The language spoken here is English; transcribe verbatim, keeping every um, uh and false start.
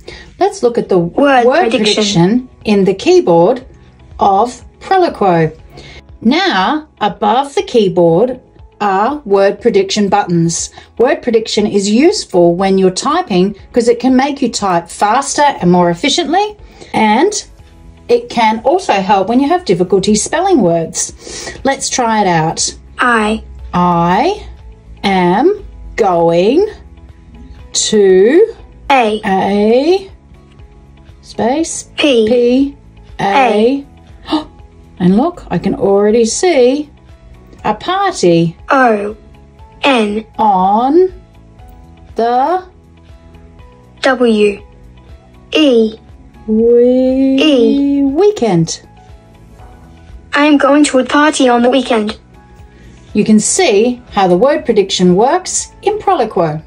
Let's look at the Word word prediction. prediction in the keyboard of Proloquo. Now, above the keyboard are word prediction buttons. Word prediction is useful when you're typing because it can make you type faster and more efficiently, and it can also help when you have difficulty spelling words. Let's try it out. I I am going to A a space P P A and look, I can already see a party O N on the W E we- E. weekend. I am going to a party on the weekend. You can see how the word prediction works in Proloquo.